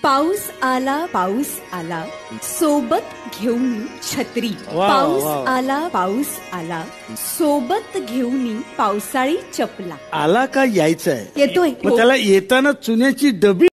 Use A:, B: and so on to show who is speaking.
A: पाऊस आला सोबत घेऊन छत्री। पाऊस आला सोबत घेऊन पावसाळी चपला।
B: आला का यायचंय?
A: येतोय।
B: मग त्याला येताना चुन्याची डबी